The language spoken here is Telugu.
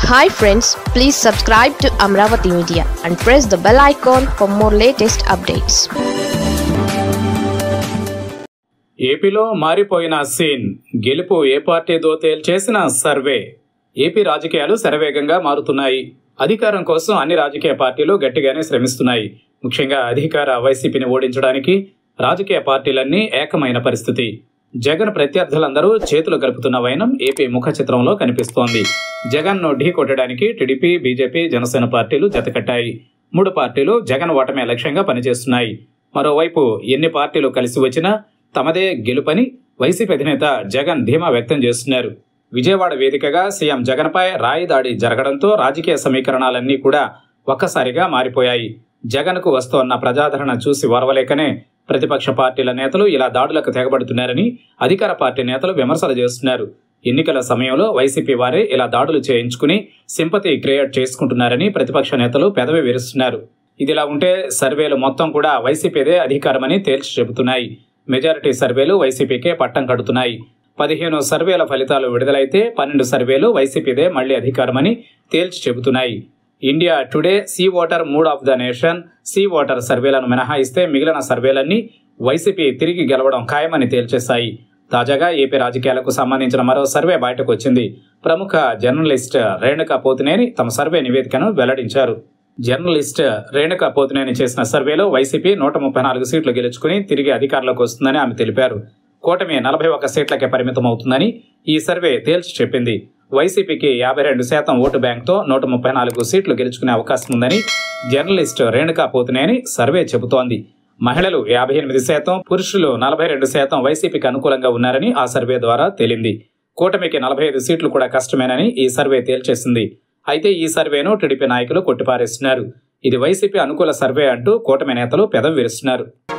Hi friends, please subscribe to Amravati Media and press the bell icon for more latest updates. ఏపీలో మారిపోయిన సీన్, గెలుపు ఏ పార్టీదో తేల్చేసిన సర్వే. ఏపీ రాజకీయాలు శరవేగంగా మారుతున్నాయి. అధికారం కోసం అన్ని రాజకీయ పార్టీలు గట్టిగానే శ్రమిస్తున్నాయి. ముఖ్యంగా అధికార వైసీపీని ఓడించడానికి రాజకీయ పార్టీలన్నీ ఏకమైన పరిస్థితి. జగన్ ప్రత్యర్థులందరూ చేతులు కలుపుతున్న వైనం ఏపీ ముఖ చిత్రంలో కనిపిస్తోంది. జగన్ను ఢీ కొట్టడానికి టీడీపీ, బీజేపీ, జనసేన పార్టీలు జతకట్టాయి. 3 పార్టీలు జగన్ ఓటమే లక్ష్యంగా పనిచేస్తున్నాయి. మరోవైపు ఎన్ని పార్టీలు కలిసి వచ్చినా తమదే గెలుపని వైసీపీ అధినేత జగన్ ధీమా వ్యక్తం చేస్తున్నారు. విజయవాడ వేదికగా సీఎం జగన్పై రాయి దాడి జరగడంతో రాజకీయ సమీకరణాలన్నీ కూడా ఒక్కసారిగా మారిపోయాయి. జగన్కు వస్తోన్న ప్రజాదరణ చూసి ఓర్వలేకనే ప్రతిపక్ష పార్టీల నేతలు ఇలా దాడులకు తెగబడుతున్నారని అధికార పార్టీ నేతలు విమర్శలు చేస్తున్నారు. ఎన్నికల సమయంలో వైసీపీ వారే ఇలా దాడులు చేయించుకుని సింపతి క్రియేట్ చేసుకుంటున్నారని ప్రతిపక్ష నేతలు పెదవి విరుస్తున్నారు. ఇదిలా ఉంటే సర్వేలు మొత్తం కూడా వైసీపీదే అధికారమని తేల్చి చెబుతున్నాయి. మెజారిటీ సర్వేలు వైసీపీకే పట్టం కడుతున్నాయి. 15 సర్వేల ఫలితాలు విడుదలైతే 12 సర్వేలు వైసీపీదే మళ్లీ అధికారమని తేల్చి చెబుతున్నాయి. India Today, C Voter, mood of the nation, C Voter సర్వేలను మినహాయిస్తే మిగిలిన సర్వేలన్నీ వైసీపీ తిరిగి గెలవడం ఖాయమని తేల్చేశాయి. తాజాగా ఏపీ రాజకీయాలకు సంబంధించిన మరో సర్వే బయటకు వచ్చింది. ప్రముఖ జర్నలిస్ట్ రేణుకా పోతినేని తమ సర్వే నివేదికను వెల్లడించారు. జర్నలిస్ట్ రేణుకా పోతినేని చేసిన సర్వేలో వైసీపీ 134 సీట్లు గెలుచుకుని తిరిగి అధికారంలోకి వస్తుందని ఆమె తెలిపారు. కూటమి 41 సీట్లకే పరిమితం అవుతుందని ఈ సర్వే తేల్చి చెప్పింది. వైసీపీకి 52% ఓటు బ్యాంక్తో 134 సీట్లు గెలుచుకునే అవకాశం ఉందని జర్నలిస్ట్ రేణుకా పోతినేని సర్వే చెబుతోంది. మహిళలు 58%, పురుషులు 42% వైసీపీకి అనుకూలంగా ఉన్నారని ఆ సర్వే ద్వారా తేలింది. కూటమికి 45 సీట్లు కూడా కష్టమేనని ఈ సర్వే తేల్చేసింది. అయితే ఈ సర్వేను టీడీపీ నాయకులు కొట్టిపారేస్తున్నారు. ఇది వైసీపీ అనుకూల సర్వే అంటూ కూటమి నేతలు పెదవి విరుస్తున్నారు.